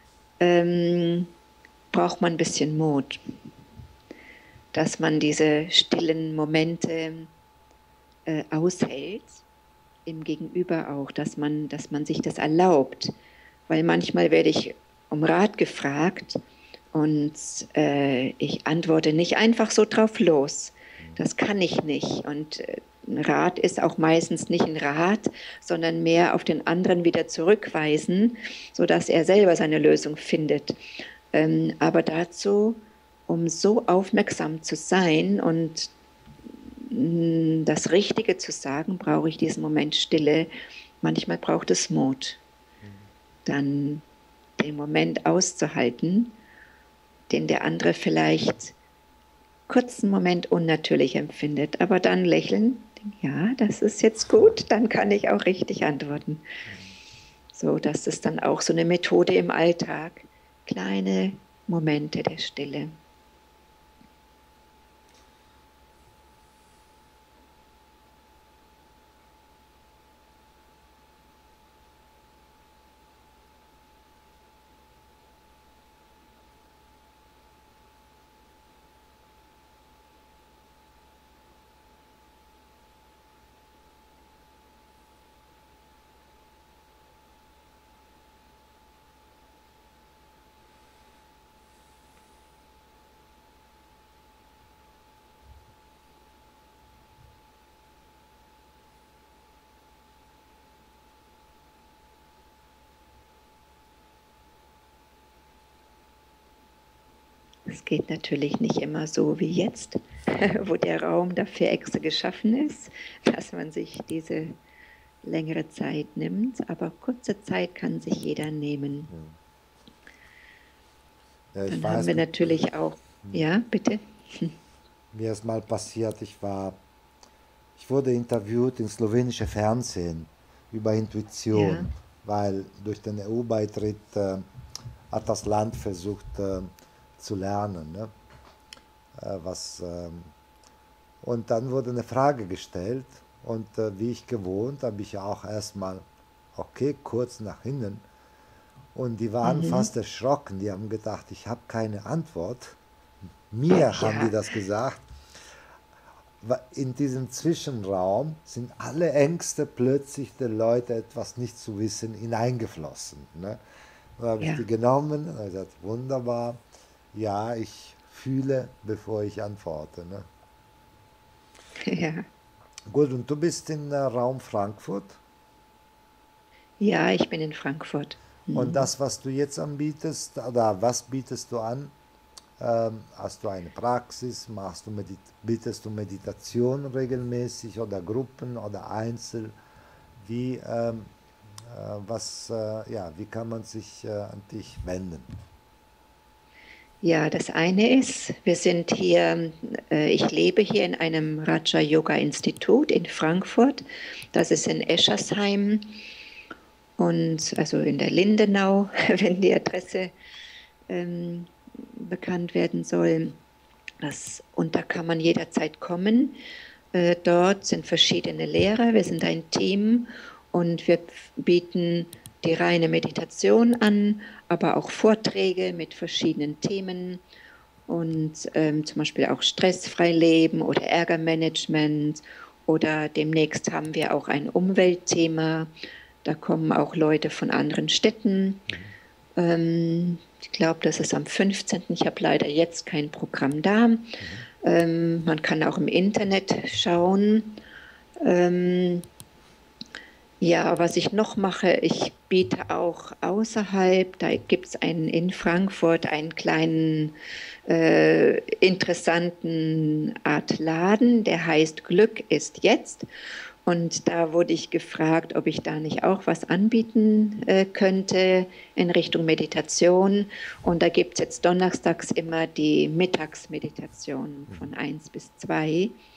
braucht man ein bisschen Mut, dass man diese stillen Momente aushält, im Gegenüber auch, dass man sich das erlaubt. Weil manchmal werde ich um Rat gefragt und ich antworte nicht einfach so drauf los. Das kann ich nicht. Und ein Rat ist auch meistens nicht ein Rat, sondern mehr auf den anderen wieder zurückweisen, sodass er selber seine Lösung findet. Aber dazu, um so aufmerksam zu sein und das Richtige zu sagen, brauche ich diesen Moment Stille. Manchmal braucht es Mut, dann den Moment auszuhalten, den der andere vielleicht kurzen Moment unnatürlich empfindet, aber dann lächeln, ja, das ist jetzt gut, dann kann ich auch richtig antworten. So, das ist dann auch so eine Methode im Alltag, kleine Momente der Stille. Es geht natürlich nicht immer so wie jetzt, wo der Raum dafür extra geschaffen ist, dass man sich diese längere Zeit nimmt, aber kurze Zeit kann sich jeder nehmen. Ja, Dann haben wir natürlich auch, ja, bitte. Mir ist mal passiert, ich wurde interviewt im slowenischen Fernsehen über Intuition, Ja. weil durch den EU-Beitritt hat das Land versucht zu lernen. Ne? Und dann wurde eine Frage gestellt und wie ich gewohnt, habe ich auch erstmal, okay, kurz nach hinten. Und die waren fast erschrocken, die haben gedacht, ich habe keine Antwort. Mir haben die das gesagt. In diesem Zwischenraum sind alle Ängste plötzlich der Leute, etwas nicht zu wissen, hineingeflossen. Ne? Da habe ich die genommen und gesagt, wunderbar, ja, ich fühle, bevor ich antworte. Ne? Ja. Gut, und du bist in Raum Frankfurt? Ja, ich bin in Frankfurt. Und das, was du jetzt anbietest, oder was bietest du an? Hast du eine Praxis? Bietest du Meditation regelmäßig oder Gruppen oder Einzel? Wie, wie kann man sich an dich wenden? Ja, das eine ist, wir sind hier, ich lebe hier in einem Raja Yoga Institut in Frankfurt. Das ist in Eschersheim und also in der Lindenau, wenn die Adresse bekannt werden soll. Und da kann man jederzeit kommen. Dort sind verschiedene Lehrer, wir sind ein Team und wir bieten die reine Meditation an, aber auch Vorträge mit verschiedenen Themen und zum Beispiel auch stressfrei leben oder Ärgermanagement oder demnächst haben wir auch ein Umweltthema. Da kommen auch Leute von anderen Städten. Ich glaube, das ist am 15. Ich habe leider jetzt kein Programm da. Man kann auch im Internet schauen. Ja, was ich noch mache, ich biete auch außerhalb, da gibt es in Frankfurt einen kleinen interessanten Art Laden, der heißt Glück ist jetzt. Und da wurde ich gefragt, ob ich da nicht auch was anbieten könnte in Richtung Meditation. Und da gibt es jetzt donnerstags immer die Mittagsmeditation von 1 bis 2.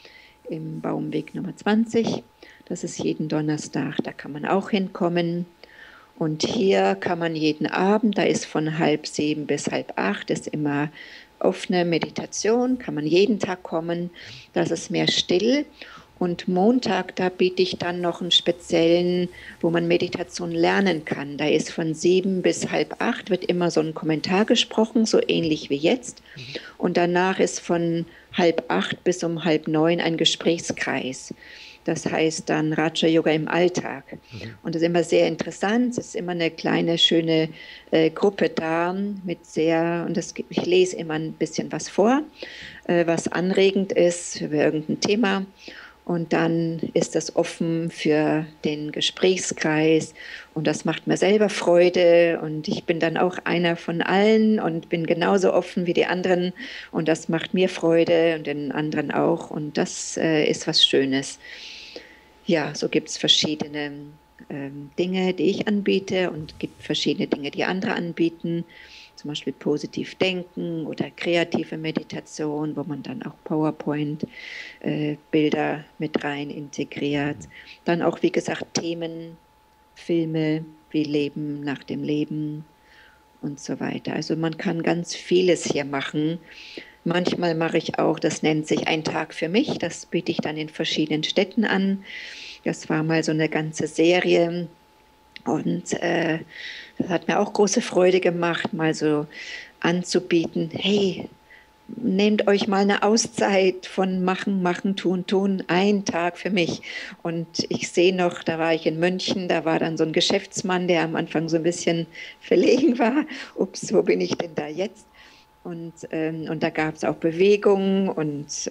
im Baumweg Nummer 20. Das ist jeden Donnerstag, da kann man auch hinkommen. Und hier kann man jeden Abend, da ist von 6:30 bis 7:30, ist immer offene Meditation, kann man jeden Tag kommen. Das ist mehr still. Und Montag, da biete ich dann noch einen speziellen, wo man Meditation lernen kann. Da ist von 7 bis 7:30 wird immer so ein Kommentar gesprochen, so ähnlich wie jetzt. Und danach ist von 7:30 bis um 8:30 ein Gesprächskreis. Das heißt dann Raja Yoga im Alltag. Und das ist immer sehr interessant. Es ist immer eine kleine, schöne Gruppe da mit ich lese immer ein bisschen was vor, was anregend ist über irgendein Thema. Und dann ist das offen für den Gesprächskreis und das macht mir selber Freude und ich bin dann auch einer von allen und bin genauso offen wie die anderen und das macht mir Freude und den anderen auch und das ist was Schönes. Ja, so gibt es verschiedene Dinge, die ich anbiete und gibt verschiedene Dinge, die andere anbieten. Zum Beispiel positiv denken oder kreative Meditation, wo man dann auch PowerPoint-Bilder mit rein integriert. Dann auch, wie gesagt, Themen, Filme wie Leben nach dem Leben und so weiter. Also man kann ganz vieles hier machen. Manchmal mache ich auch, das nennt sich ein Tag für mich, das biete ich dann in verschiedenen Städten an. Das war mal so eine ganze Serie und das hat mir auch große Freude gemacht, mal so anzubieten, hey, nehmt euch mal eine Auszeit von machen, machen, tun, tun, ein Tag für mich. Und ich sehe noch, da war ich in München, da war dann so ein Geschäftsmann, der am Anfang so ein bisschen verlegen war. Ups, wo bin ich denn da jetzt? Und da gab es auch Bewegung und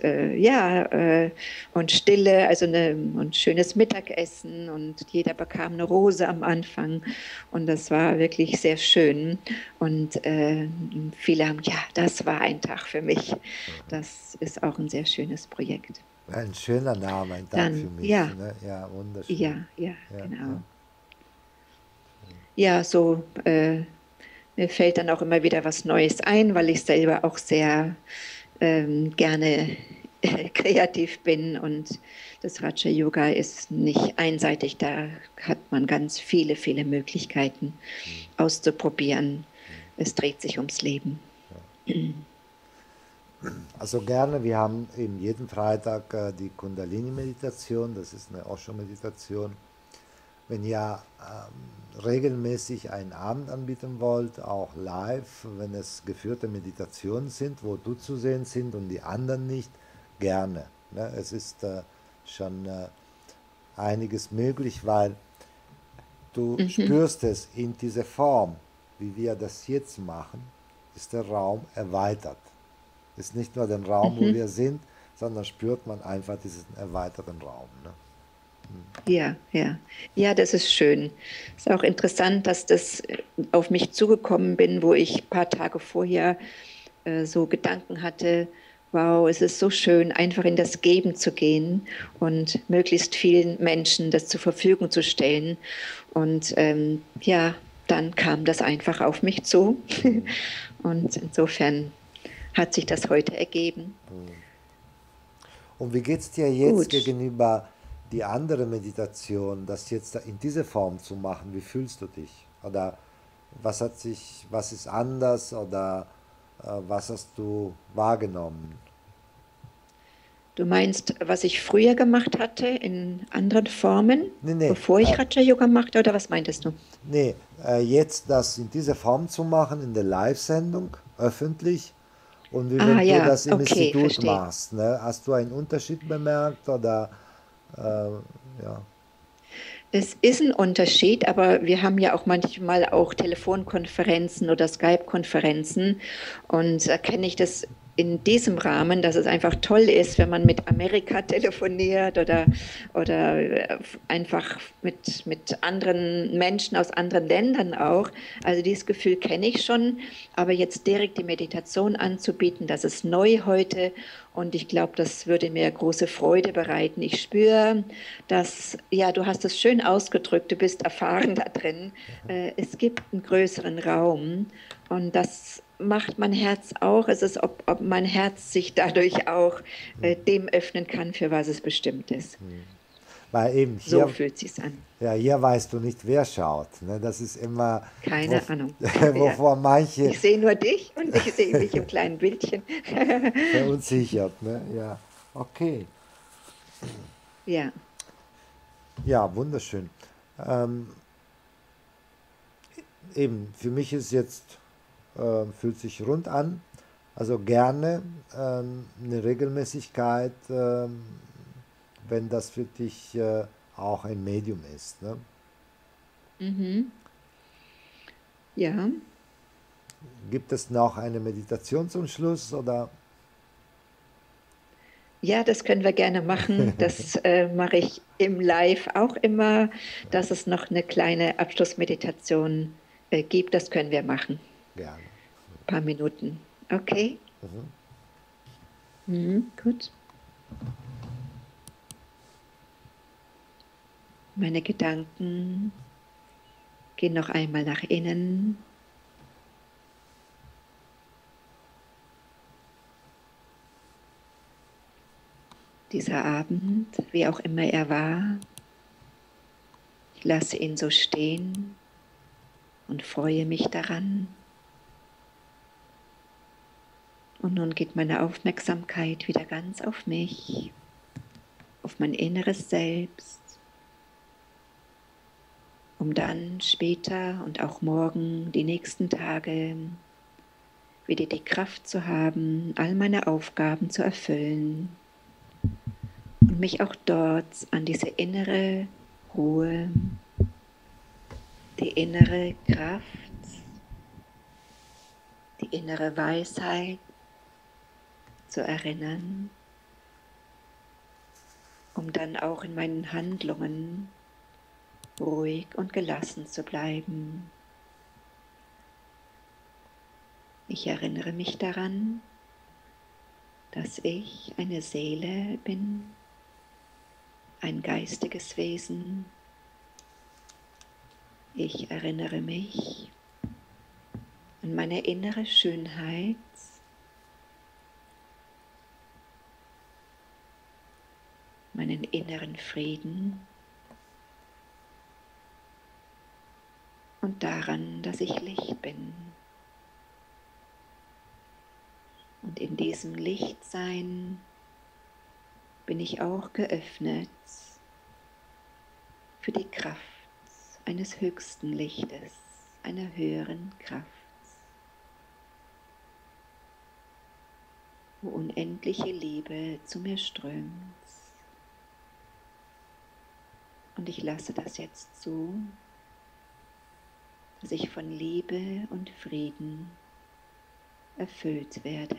und Stille, also und schönes Mittagessen und jeder bekam eine Rose am Anfang und das war wirklich sehr schön und viele haben, ja, das war ein Tag für mich. Das ist auch ein sehr schönes Projekt. Ein schöner Name, ein Tag für Dann, mich. ja, Ne? Ja, wunderschön. ja, Ja, genau. ja. Ja, so mir fällt dann auch immer wieder was Neues ein, weil ich selber auch sehr gerne kreativ bin und das Raja Yoga ist nicht einseitig, da hat man ganz viele, viele Möglichkeiten auszuprobieren. Es dreht sich ums Leben. Also gerne, wir haben eben jeden Freitag die Kundalini-Meditation, das ist eine Osho-Meditation. Wenn ihr regelmäßig einen Abend anbieten wollt, auch live, wenn es geführte Meditationen sind, wo du zu sehen sind und die anderen nicht, gerne. Ne? Es ist schon einiges möglich, weil du spürst es in dieser Form, wie wir das jetzt machen, ist der Raum erweitert. Ist nicht nur der Raum, wo wir sind, sondern spürt man einfach diesen erweiterten Raum. Ne? Ja, ja. Ja, das ist schön. Ist auch interessant, dass das auf mich zugekommen bin, wo ich ein paar Tage vorher so Gedanken hatte, wow, es ist so schön, einfach in das Geben zu gehen und möglichst vielen Menschen das zur Verfügung zu stellen. Und ja, dann kam das einfach auf mich zu. Und insofern hat sich das heute ergeben. Und wie geht es dir jetzt Gut. gegenüber die andere Meditation, das jetzt in dieser Form zu machen? Wie fühlst du dich? Oder was ist anders oder was hast du wahrgenommen? Du meinst, was ich früher gemacht hatte in anderen Formen, Nee, bevor ich Raja Yoga machte, oder was meintest du? nee, jetzt das in dieser Form zu machen, in der Live-Sendung, öffentlich, und wie Ah wenn du ja, das im okay, Institut verstehe. machst. Ne? Hast du einen Unterschied bemerkt oder ja? Es ist ein Unterschied, aber wir haben ja auch manchmal auch Telefonkonferenzen oder Skype-Konferenzen und da kenne ich das in diesem Rahmen, dass es einfach toll ist, wenn man mit Amerika telefoniert oder einfach mit anderen Menschen aus anderen Ländern auch. Also dieses Gefühl kenne ich schon, aber jetzt direkt die Meditation anzubieten, das ist neu heute und ich glaube, das würde mir große Freude bereiten. Ich spüre, dass, ja, du hast es schön ausgedrückt, du bist erfahren da drin. Es gibt einen größeren Raum und das macht mein Herz auch. Es ist, ob mein Herz sich dadurch auch dem öffnen kann, für was es bestimmt ist. Weil eben So hier, fühlt sich's an. ja, hier weißt du nicht, wer schaut. Ne? Das ist immer, wo, Keine Ahnung. Ja. wovor manche Ich sehe nur dich und ich sehe mich im kleinen Bildchen. verunsichert. Ne? Ja, okay. Ja. Ja, wunderschön. Ähm, eben, für mich ist jetzt, fühlt sich rund an. Also gerne eine Regelmäßigkeit, wenn das für dich auch ein Medium ist. Ne? Mhm. Ja. Gibt es noch eine Meditation zum Schluss oder? Ja, das können wir gerne machen. Das mache ich im Live auch immer, dass es noch eine kleine Abschlussmeditation gibt. Das können wir machen. Gerne. Ein paar Minuten. Okay? Mhm. Gut. Meine Gedanken gehen noch einmal nach innen. Dieser Abend, wie auch immer er war, ich lasse ihn so stehen und freue mich daran. Und nun geht meine Aufmerksamkeit wieder ganz auf mich, auf mein inneres Selbst, um dann später und auch morgen, die nächsten Tage, wieder die Kraft zu haben, all meine Aufgaben zu erfüllen und mich auch dort an diese innere Ruhe, die innere Kraft, die innere Weisheit zu erinnern, um dann auch in meinen Handlungen ruhig und gelassen zu bleiben. Ich erinnere mich daran, dass ich eine Seele bin, ein geistiges Wesen. Ich erinnere mich an meine innere Schönheit, meinen inneren Frieden und daran, dass ich Licht bin. Und in diesem Lichtsein bin ich auch geöffnet für die Kraft eines höchsten Lichtes, einer höheren Kraft, wo unendliche Liebe zu mir strömt. Und ich lasse das jetzt zu, dass ich von Liebe und Frieden erfüllt werde.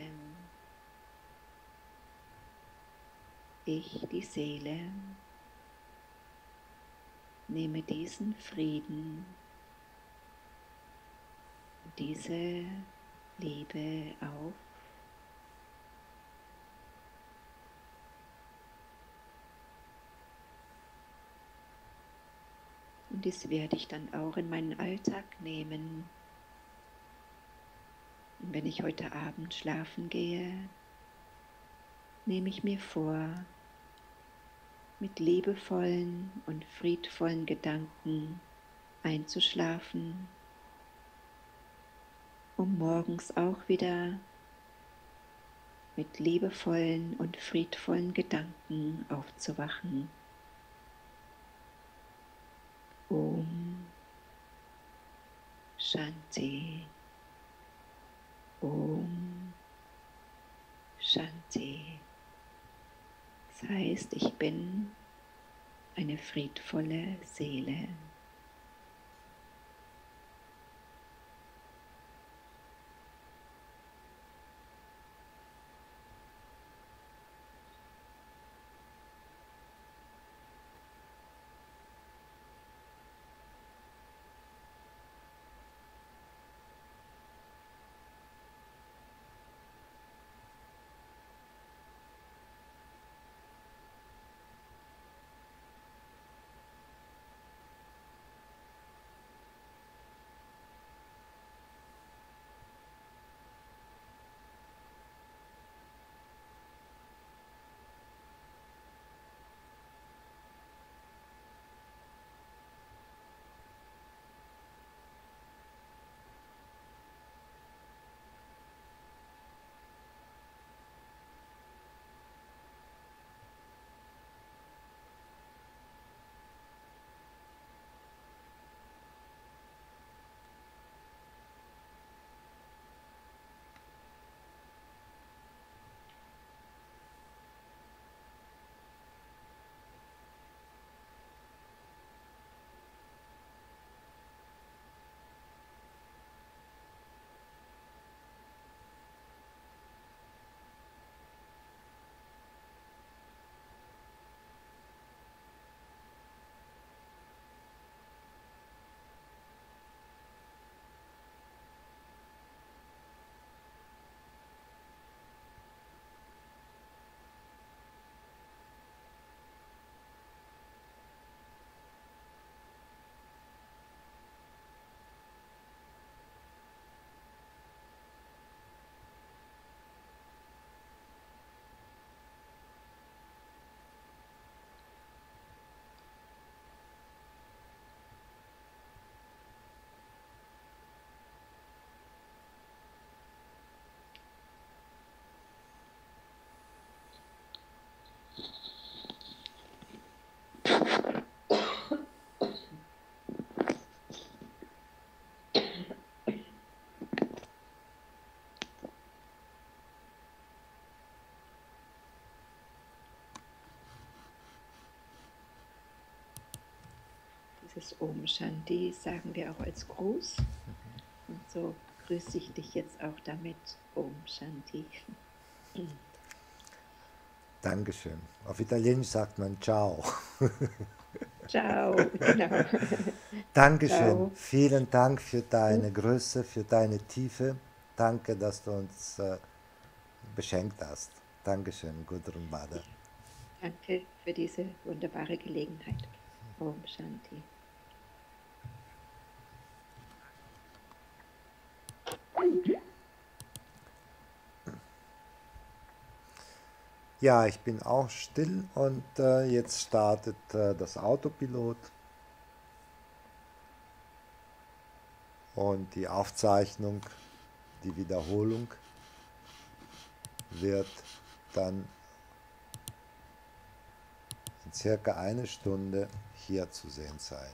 Ich, die Seele, nehme diesen Frieden, diese Liebe auf und dies werde ich dann auch in meinen Alltag nehmen. Und wenn ich heute Abend schlafen gehe, nehme ich mir vor, mit liebevollen und friedvollen Gedanken einzuschlafen, um morgens auch wieder mit liebevollen und friedvollen Gedanken aufzuwachen. Om Shanti. Om Shanti. Das heißt, ich bin eine friedvolle Seele. Das Om Shanti sagen wir auch als Gruß. Und so grüße ich dich jetzt auch damit. Om Shanti. Dankeschön. Auf Italienisch sagt man Ciao. Ciao, genau. Dankeschön. Ciao. Vielen Dank für deine Größe, für deine Tiefe. Danke, dass du uns beschenkt hast. Dankeschön, Gudrun Bader. Danke für diese wunderbare Gelegenheit. Om Shanti. Ja, ich bin auch still und jetzt startet das Autopilot und die Aufzeichnung, die Wiederholung wird dann in circa eine Stunde hier zu sehen sein.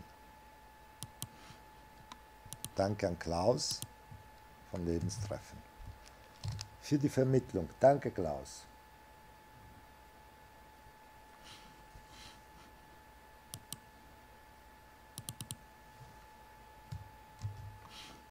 Danke an Klaus von Lebenstreffen für die Vermittlung. Danke, Klaus.